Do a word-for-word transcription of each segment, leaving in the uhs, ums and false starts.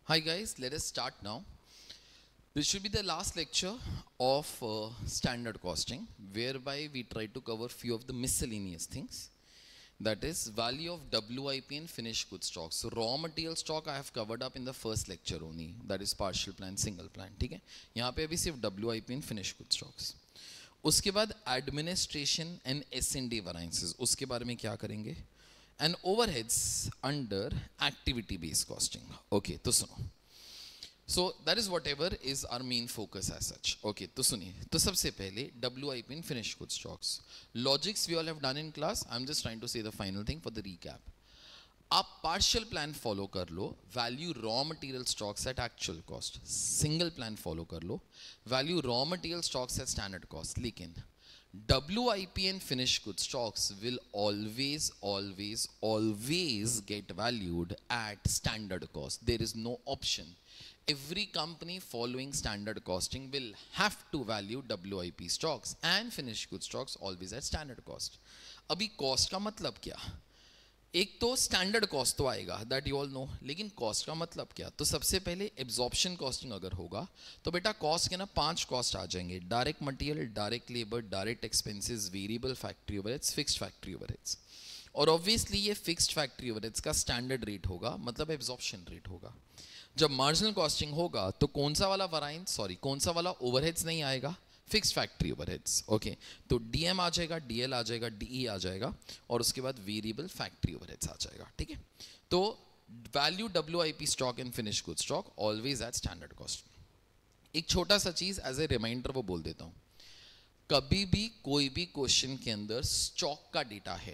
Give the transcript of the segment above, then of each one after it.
Hi guys, let us start now. This should be the last lecture of uh, standard costing, whereby we try to cover few of the miscellaneous things. That is value of W I P and finished goods stock. So raw material stock I have covered up in the first lecture only. That is partial plan, single plan. ठीक है? यहाँ पे अभी सिर्फ W I P and finished goods stocks. उसके बाद administration and S and D variances. उसके बारे में क्या करेंगे? And overheads under activity based costing. Okay, तो सुनो. So that is whatever is our main focus as such. Okay, तो सुनिए. तो सबसे पहले W I P in finished goods stocks. Logics we all have done in class. I'm just trying to say the final thing for the recap. आप partial plan follow कर लो. Value raw material stocks at actual cost. Single plan follow कर लो. Value raw material stocks at standard cost. लेकिन W I P and finished goods stocks will always, always, always get valued at standard cost. There is no option. Every company following standard costing will have to value W I P stocks and finished goods stocks always at standard cost. अभी cost का मतलब क्या? एक तो standard cost तो आएगा, that you all know, लेकिन cost का मतलब क्या? तो सबसे पहले एब्जॉर्प्शन कॉस्टिंग अगर होगा तो बेटा कॉस्ट के ना पांच कॉस्ट आ जाएंगे: direct material, direct labour, direct expenses, variable factory overheads, fixed factory overheads. और ऑब्वियसली ये फिक्स्ड फैक्ट्री ओवरहेड्स का स्टैंडर्ड रेट होगा, मतलब एब्जॉर्प्शन रेट होगा. जब मार्जिनल कॉस्टिंग होगा तो कौन सा वाला वराइंस सॉरी कौन सा वाला ओवरहेड्स नहीं आएगा? Fixed factory overheads. ओके, तो डीएम आ जाएगा, डीएल आ जाएगा, डीई आ जाएगा और उसके बाद वेरिएबल फैक्ट्री ओवरहेड्स आ जाएगा. ठीक है, तो value WIP stock and finish good stock always at standard cost. एक छोटा सा चीज एज ए रिमाइंडर वो बोल देता हूं, कभी भी कोई भी क्वेश्चन के अंदर स्टॉक का डेटा है,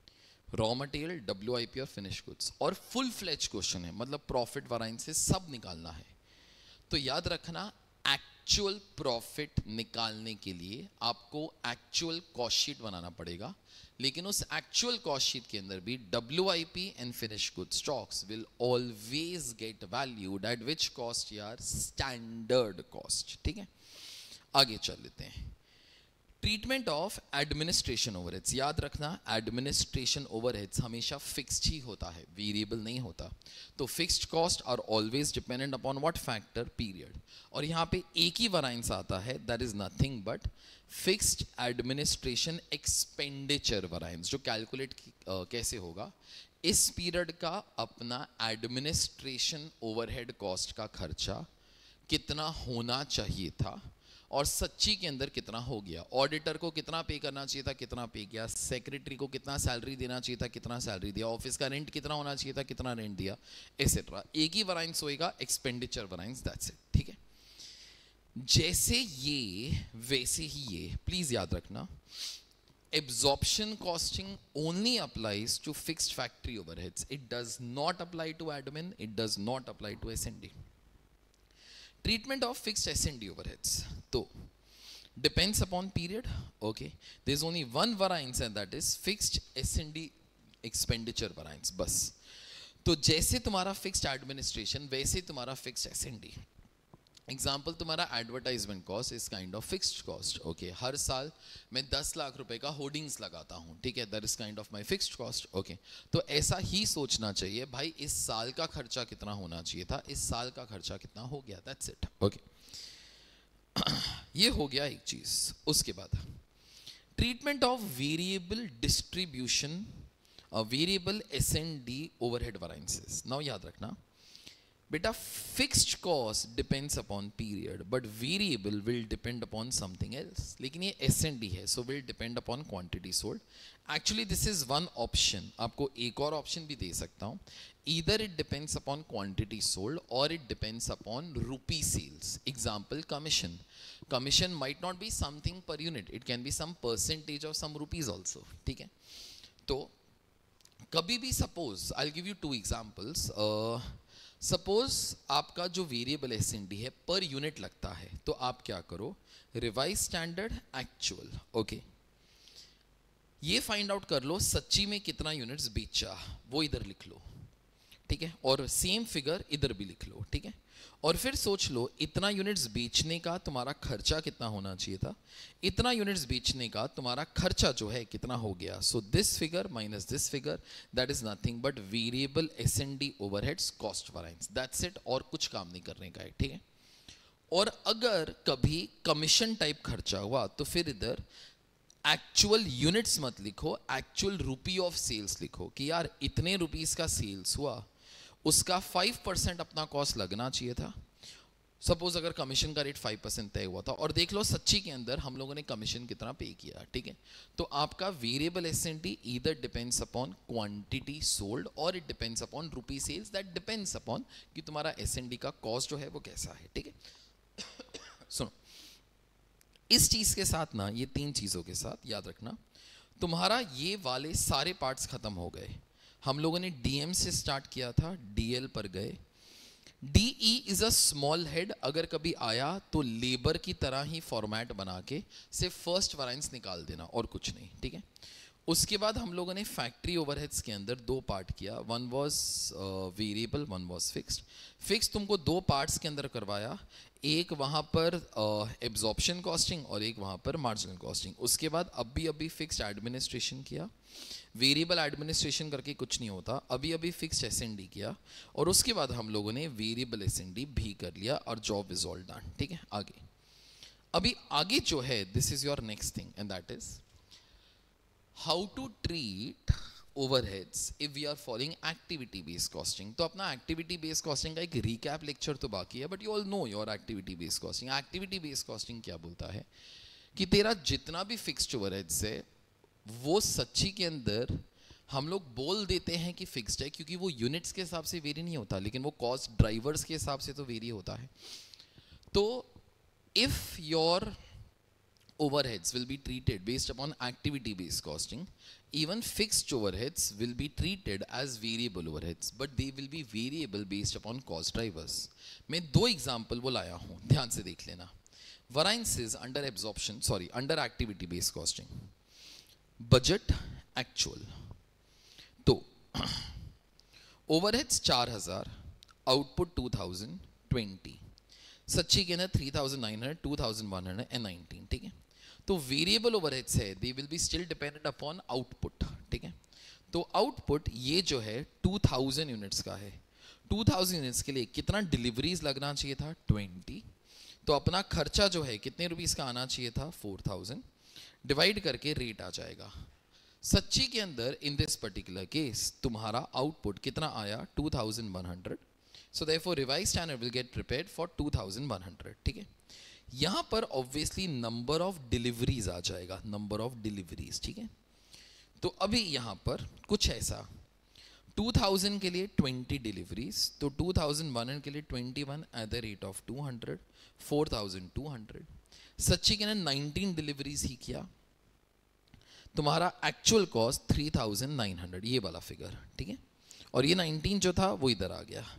रॉ मटेरियल, डब्ल्यूआईपी और फिनिश गुड्स, और फुल फ्लेज क्वेश्चन है, मतलब प्रॉफिट वराइंसेस सब निकालना है, तो याद रखना एक्चुअल प्रॉफिट निकालने के लिए आपको एक्चुअल कॉस्ट शीट बनाना पड़ेगा. लेकिन उस एक्चुअल कॉस्ट शीट के अंदर भी WIP and finish good stocks will always get valued at which cost यार? Standard cost. ठीक है, आगे चल लेते हैं. Treatment of administration overheads. याद रखना एडमिनिस्ट्रेशन ओवरहेड्स हमेशा फिक्स्ड ही होता है, वेरिएबल नहीं होता. तो fixed cost are always dependent upon what factor? Period. और यहाँ पे एक ही वराइंस आता है, that is nothing but fixed administration expenditure variance, जो कैलकुलेट uh, कैसे होगा? इस पीरियड का अपना एडमिनिस्ट्रेशन ओवरहेड कॉस्ट का खर्चा कितना होना चाहिए था और सच्ची के अंदर कितना हो गया, ऑडिटर को कितना पे करना चाहिए था, कितना पे किया, सेक्रेटरी को कितना सैलरी देना चाहिए था, कितना सैलरी दिया, ऑफिस का रेंट कितना होना चाहिए था, कितना रेंट दिया, एसेट्रा. एक ही वराइंस होएगा, एक्सपेंडिचर वराइंस, दैट्स इट. ठीक है, जैसे ये वैसे ही ये. प्लीज याद रखना, absorption costing only applies to fixed factory overheads. It does not apply to admin, it does not apply to S and D. Treatment of fixed S and D overheads. So, depends upon period. Okay, there is only one variance and that is fixed S and D expenditure variance. बस. तो जैसे तुम्हारा fixed administration वैसे तुम्हारा fixed S and D. Example, तुम्हारा advertisement cost is kind of fixed cost. Okay, हर साल मैं दस लाख रुपए का होर्डिंग्स लगाता हूँ. ठीक है, that is kind of my fixed cost. Okay, तो ऐसा ही सोचना चाहिए भाई, इस साल का खर्चा कितना होना चाहिए था, इस साल का खर्चा कितना हो गया, दैट्स इट. ओके, ये हो गया एक चीज. उसके बाद treatment of variable distribution, variable S and D overhead variances. Now याद रखना बेटा, fixed cost depends upon period but variable will depend upon something else. लेकिन ये एस एंड डी है, so will depend upon quantity sold. Actually this is one option, आपको एक और option भी दे सकता हूं. Either it depends upon quantity sold और it depends upon rupee sales. Example, commission. Commission might not be something per unit, it can be some percentage of some rupees also. ठीक है, तो कभी भी suppose I will give you two examples. Suppose आपका जो variable S and D है per unit लगता है, तो आप क्या करो? Revise standard actual. ओके, ये फाइंड आउट कर लो सच्ची में कितना यूनिट्स बेचा, वो इधर लिख लो. ठीक है, और सेम फिगर इधर भी लिख लो, ठीक है। और फिर सोच लो इतना यूनिट्स बेचने का तुम्हारा खर्चा कितना होना चाहिए था, इतना यूनिट्स बेचने का तुम्हारा खर्चा जो है कितना हो गया। So this figure minus this figure, that is nothing but variable S N D overheads cost variance, that's it, और कुछ काम नहीं करने का है, ठीक है। और अगर कभी कमीशन टाइप खर्चा हुआ तो फिर इधर एक्चुअल यूनिट्स मत लिखो, एक्चुअल रुपी ऑफ सेल्स लिखो कि यार इतने रुपीस का सेल्स हुआ, उसका फाइव परसेंट अपना कॉस्ट लगना चाहिए था। सपोज अगर कमीशन का रेट फाइव परसेंट तय हुआ था, और देख लो सच्ची के अंदर हम लोगों ने कमीशन कितना पे किया, ठीक है। तो आपका variable S N D either depends upon quantity sold और it depends upon rupee sales, that depends upon कि तुम्हारा एस एन डी का कॉस्ट जो है वो कैसा है, ठीक है। सुनो, इस चीज के साथ ना, ये तीन चीजों के साथ याद रखना, तुम्हारा ये वाले सारे पार्ट्स खत्म हो गए। हम लोगों ने डीएम से स्टार्ट किया था, डीएल पर गए। DE is a small head, अगर कभी आया तो लेबर की तरह ही फॉर्मेट बना के सिर्फ फर्स्ट वैरिएंस निकाल देना और कुछ नहीं, ठीक है। उसके बाद हम लोगों ने फैक्ट्री ओवरहेड्स के अंदर दो पार्ट किया, one was variable, one was fixed. Fix तुमको दो पार्ट्स के अंदर करवाया, एक वहाँ पर एब्जॉर्प्शन uh, कॉस्टिंग और एक वहाँ पर मार्जिनल कॉस्टिंग। उसके बाद अभी अभी फिक्स्ड एडमिनिस्ट्रेशन किया, वेरिएबल एडमिनिस्ट्रेशन करके कुछ नहीं होता, अभी अभी फिक्स्ड एस एन डी किया, और उसके बाद हम लोगों ने वेरिएबल एस एन डी भी कर लिया, और जॉब इज ऑल डन, ठीक है। आगे अभी आगे जो है, this is your next thing and that is how to treat overheads if we are following activity based costing। तो अपना activity based costing का एक recap lecture तो बाकी है, but you all know your activity based costing। activity based costing क्या बोलता है कि तेरा जितना भी fixed overheads है वो सच्ची के अंदर हम लोग बोल देते हैं कि फिक्स्ड है क्योंकि वो यूनिट्स के हिसाब से वेरी नहीं होता, लेकिन वो कॉस्ट ड्राइवर्स के हिसाब से तो वेरी होता है। तो if your overheads will be treated based upon activity based costing, even fixed overheads will be treated as variable overheads, but they will be variable based upon cost drivers। मैं दो example वो लाया हूं, ध्यान से देख लेना। variances under absorption, sorry, under activity based costing, budget actual। तो overheads चार हज़ार, output टू थाउज़ेंड ट्वेंटी, सच्ची के ना three thousand nine hundred, two thousand one hundred nineteen, ठीक है। तो वेरिएबल ओवरहेड्स है, they will be still dependent upon output, ठीक है। तो आउटपुट ये जो है टू थाउज़ेंड यूनिट्स का है, टू थाउज़ेंड यूनिट्स के लिए कितना डिलीवरीज लगना चाहिए था, ट्वेंटी। तो अपना खर्चा जो है कितने रुपीस का आना चाहिए था, फोर थाउज़ेंड, डिवाइड करके रेट आ जाएगा। सच्ची के अंदर इन दिस पर्टिकुलर केस तुम्हारा आउटपुट कितना आया, two thousand one hundred. So therefore revised standard will get prepared for two thousand one hundred, ठीक है। यहां पर ऑब्वियसली नंबर ऑफ डिलीवरीज आ जाएगा, नंबर ऑफ डिलीवरीज, ठीक है। तो अभी यहां पर कुछ ऐसा, टू थाउज़ेंड के लिए ट्वेंटी डिलीवरीज, तो टू थाउज़ेंड वन हंड्रेड के लिए twenty one at the rate of two hundred, four thousand two hundred. सच्ची के ना नाइनटीन डिलीवरीज ही किया, तुम्हारा actual cost three thousand nine hundred, ये वाला फिगर, ठीक है। और ये नाइनटीन जो था वो इधर आ गया,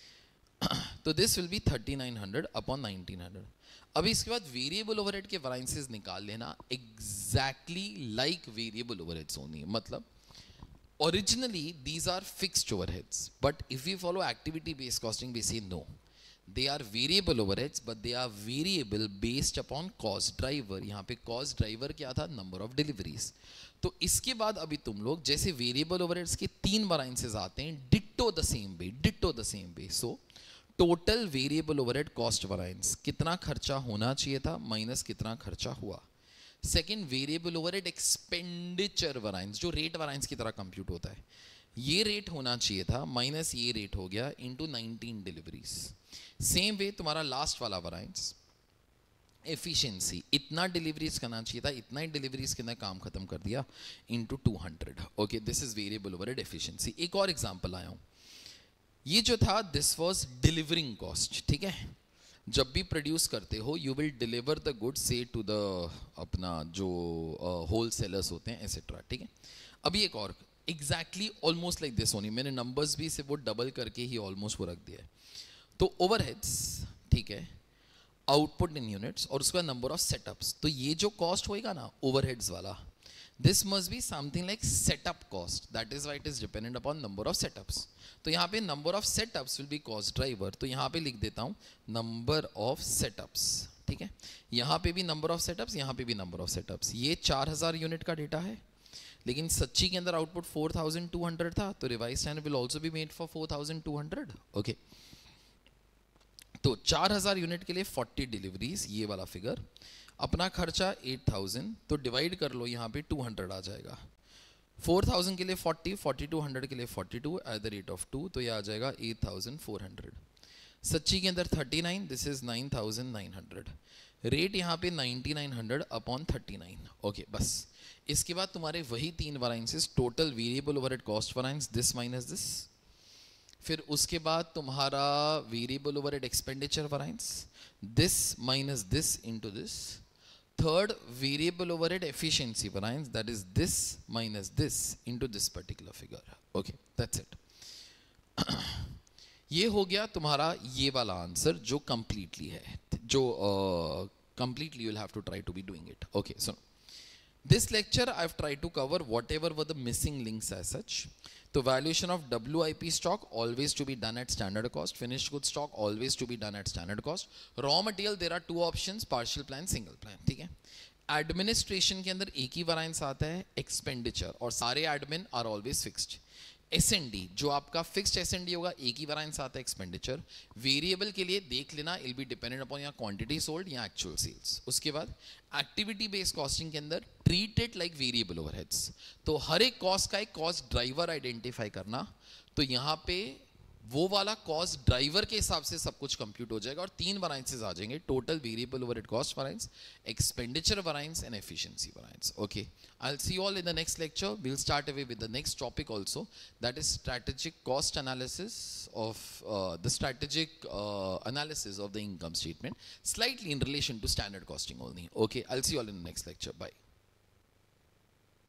तो this will be thirty nine hundred upon nineteen hundred. अभी इसके बाद वेरिएबल ओवरहेड के वैरिएंसेस निकाल लेना exactly like variable overheads only. मतलब originally these are fixed overheads, but if we follow activity based costing we say no, they are variable overheads but they are variable based upon cost driver. यहाँ पे cost driver क्या था, number of deliveries. तो इसके बाद अभी तुम लोग जैसे वेरिएबल ओवरहेड्स के तीन वैरिएंसेस आते हैं, ditto the same way, ditto the same way. So total variable overhead cost variance, कितना खर्चा होना चाहिए था माइनस कितना खर्चा हुआ। Second variable overhead expenditure variance, जो रेट वैरिएंस की तरह कंप्यूट होता है, ये रेट होना चाहिए था माइनस ये रेट हो गया into nineteen deliveries. Same way तुम्हारा लास्ट वाला वैरिएंस एफिशिएंसी, इतना डिलीवरीज करना चाहिए था, इतना ही डिलीवरीज के अंदर काम खत्म कर दिया, into two hundred. Okay, this is variable overhead efficiency. एक और एग्जांपल आया हूं, ये जो था दिस वाज डिलीवरिंग कॉस्ट, ठीक है। जब भी प्रोड्यूस करते हो you will deliver the goods से टू द अपना जो होल uh, सेलर्स होते हैं एसेट्रा, ठीक है। अभी एक और exactly almost like this only, मैंने नंबर्स भी से वो डबल करके ही ऑलमोस्ट वो रख दिया है। तो ओवरहेड्स, ठीक है, आउटपुट इन यूनिट्स और उसका नंबर ऑफ सेटअप्स। तो ये जो कॉस्ट होएगा ना ओवरहेड्स वाला, this must be something like setup cost, that is why it is dependent upon number of setups. तो यहाँ पे number of setups will be cost driver, तो यहाँ पे लिख देता हूँ number of setups, ठीक है. यहाँ पे भी number of setups, यहाँ पे भी number of setups. ये चार हज़ार यूनिट का डेटा है, लेकिन सच्ची के अंदर output four thousand two hundred था, तो revise standard will also be made for four thousand two hundred. Okay, तो चार हज़ार यूनिट के लिए फोर्टी डिलीवरीज, ये वाला फिगर. अपना खर्चा एट थाउजेंड, तो डिवाइड कर लो, यहाँ पे टू हंड्रेड आ जाएगा. फोर थाउजेंड के लिए फोर्टी, फोर्टी टू हंड्रेड के लिए forty two at the rate of two, तो ये आ जाएगा एट थाउजेंड फोर हंड्रेड. सच्ची के अंदर thirty nine, this is nine thousand nine hundred. Rate यहाँ पे ninety nine hundred upon thirty nine. Okay, बस. इसके बाद तुम्हारे वही तीन variances, total variable overhead cost variance, this minus this. फिर उसके बाद तुम्हारा variable overhead expenditure variance, this minus this into this. Third, variable overhead efficiency variance, that is this minus this into this particular figure. Okay, that's it. ये हो गया तुम्हारा ये वाला आंसर जो कंप्लीटली है, जो completely you will have to try to be doing it. Okay, so this lecture I've tried to cover whatever were the missing links as such. So valuation of W I P stock always to be done at standard cost, finished goods stock always to be done at standard cost. Raw material there are two options, partial plan, single plan, ठीक है. Administration के अंदर एक ही variance आता है, expenditure, और सारे admin are always fixed. S N D जो आपका फिक्स्ड एस एन डी होगा, एक ही वैरिएंस आता है, एक्सपेंडिचर. वेरिएबल के लिए देख लेना, इल बी डिपेंडेंट अपॉन या क्वांटिटी सोल्ड या एक्चुअल सेल्स. उसके बाद एक्टिविटी बेस्ड कॉस्टिंग के अंदर ट्रीटेड लाइक वेरिएबल ओवरहेड्स, तो हर एक कॉस्ट का एक कॉस्ट ड्राइवर आइडेंटिफाई करना. तो यहाँ पे वो वाला कॉस्ट ड्राइवर के हिसाब से सब कुछ कंप्यूट हो जाएगा, और तीन वैरिएंसेस आ जाएंगे, total variable overhead cost variance, expenditure variance and efficiency variance. Okay, I will see you all in the next lecture. We will start away with the next topic also, that is strategic cost analysis of the strategic analysis of the income statement, slightly in relation to standard costing only. Okay, I will see you all in the next lecture. Bye.